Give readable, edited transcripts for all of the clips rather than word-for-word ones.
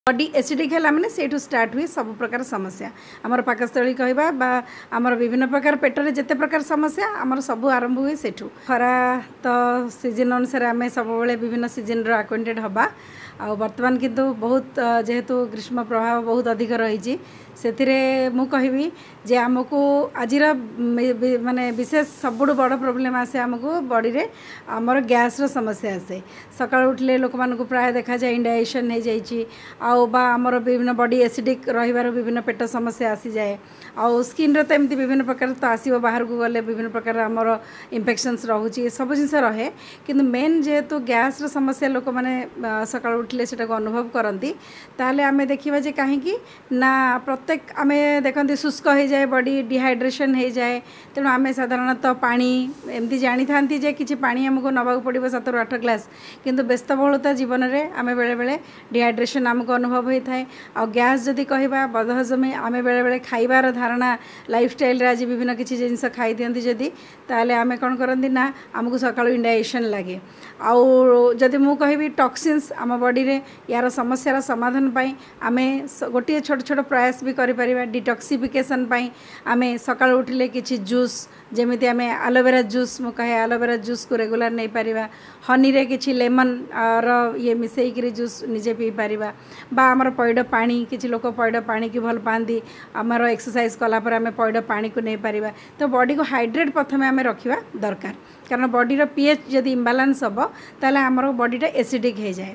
Body acidic है मैंने से स्टार्ट हुए सब प्रकार समस्या आमर पाकस्थली कहवा आमर विभिन्न प्रकार पेटरे जिते प्रकार समस्या आमर सब आरंभ हुए सेठू खरा तो सीजन अनुसार आम सब विभिन्न सीजन आक्वेंटेड हवा आ बर्तमान किंतु बहुत जेहेतु ग्रीष्म प्रभाव बहुत अधिक रही से मुझी जे आमको आज माने विशेष सबुठ बड़ प्रोब्लेम आसे आमको बॉडी रे आमर गैस रो समस्या आसे सकाळ उठले लोक मानक प्राय देखा जाए इंडाइजेशन हो जाइए आमर विभिन्न बॉडी एसिडिक रहिबार विभिन्न पेट समस्या आसी जाए आउ स्किन रो तो एमती विभिन्न प्रकार तो आसीबो बाहर को गले विभिन्न प्रकार आमर इन्फेक्शंस रहुची सब जिनस रहे किंतु मेन जेहेतु गैस रो समस्या लोक माने सकाळ उठले सेटा को अनुभव करती ताले आमे देखिबा जे काहेकि ना प्रत्येक आमे देखंती शुष्क हो जाए बॉडी डिहाइड्रेशन हो जाए तेणु आमे साधारणतः पानी एमती जानी थांती जे किछि पानी हमको नबाक पड़िबो 7 ରୁ 8 ग्लास किंतु व्यस्तबहुलता जीवन में आमे बेले बेले डिहाइड्रेशन आमको अनुभव होता है आ गैस जदि कहबा बदहजमी आमे बेले बेले खाइबार धारणा लाइफस्टाइल आज विभिन्न किछि जिनिस खाई दियंती जदि ताले आमे कोन करंती ना आमको सकाळु इंडाइजेशन लागे आउ जदि मु कहबी टॉक्सिन्स आम बॉडी रे यार समस्यार समाधान पाई आमे गोटे छोट छोट प्रयास भी करि परिबा डिटॉक्सिफिकेशन पाई आमे सकाळ उठिले किछि जूस जेमिति आमे एलोवेरा जूस मु कहे एलोवेरा जूस को रेगुलर नहीं पारिबा हनी रे किछि लेमन रो ये मिसेई करी जूस निजे पी पारिबा बा हमर पैड पानी किछि लोक पैड पानी की भल पांदी हमर एक्सरसाइज कला पर आमे पैड पानी को नहीं पारिबा तो बॉडी को हाइड्रेट प्रथमे आमे रखिबा दरकार कारण बॉडी रो पीएच जदि इम्बालांस हबो ताले हमर बॉडीटा एसिडिक हो जाए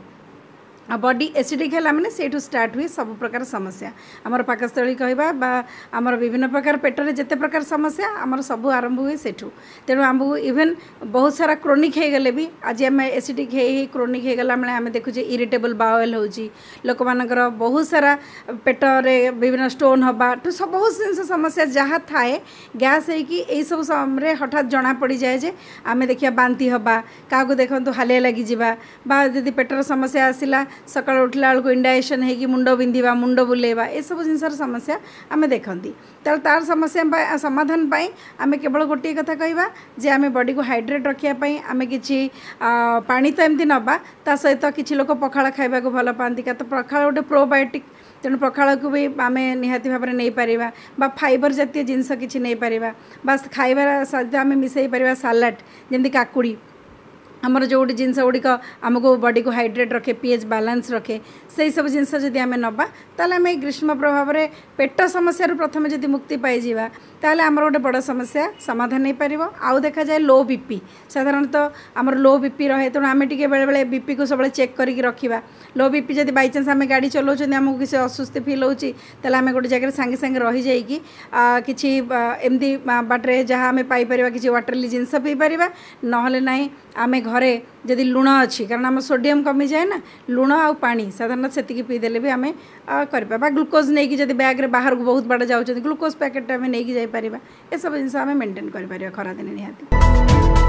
आ बॉडी एसिडिक है मैंने से स्टार्ट हुए सब प्रकार समस्या आमर पाकस्थली कहवा आमर विभिन्न प्रकार पेटरे जिते प्रकार समस्या आमर सब आरंभ हुए सेठू तेणु आमको इवेन बहुत सारा क्रोनिक हो गले भी आज आम एसिडिक क्रोनिक हो गला आम देखुचे इरिटेबल बावेल होची लोक मानकर बहुत सारा पेटरे विभिन्न स्टोन हवा सब बहुत जिन समस्या जहाँ थाए गैस हो सब समय हठात जना पड़ जाए जे आम देखिए बांती हवा क्या देखु हालिया लगी जदि पेटर समस्या आसला सकाळ उठला बेलू इंडाइजेशन हो मुंड बिंधा मुंड बुलेवा ये सब जिनसर समस्या आम देखती तार समस्या समाधान पाई आम केवल गोटे कथा कहवा जे आम बॉडी को हाइड्रेट रखापी आम कि पानी तो एमती नवा ता सहित किसी लोक पखाड़ खाइबा को भल पाती क्या तो पखाड़ गोटे प्रोबायोटिक तेणु पखाड़ को भी आम निहाती भाव में नहीं पारिबा बा फाइबर जातीय जिनस किसी नहीं पारिबा बस खाइबार सहित आम मिसई पारिबा सालाड जमती काकुड़ी आमर जो गोटे जिनस गुड़िक आमको बॉडी को हाइड्रेट रखे पीएच बैलेंस रखे से सब जिनस जदि आम नवा ताले आम ग्रीष्म प्रभाव में पेट समस्या प्रथम जदि मुक्ति पाइबा ताले आमर गोटे बड़ समस्या समाधान नहीं पार आउ देखा जाए लो बीपी साधारणतः आमर लो बीपी रहे तेणु आम टे बेले बेले बीपी को सब चेक करके रखा लो बीपी जब बाई चान्स आम गाड़ी चलाऊँ आमको किसी अस्वस्थ फिल होती आम गोटे जगह सांगे सांगे रही जाइए किसी एमती बाटे जहाँ आम पाइपर किसी वाटरली जिनस पी पार ना ना आम घरे जदि लुण अच्छी कारण आम सोडियम कमी जाए ना लुण आ पानी साधारण से पीदेले भी आम कर ग्लूकोज नहीं कि बैग रे बाहर को बहुत बाड़ जाऊँ ग्लूकोज पैकेट आम नहीं जापर ये सब जिन आम मेंटेन कर खरा दिन निहाती।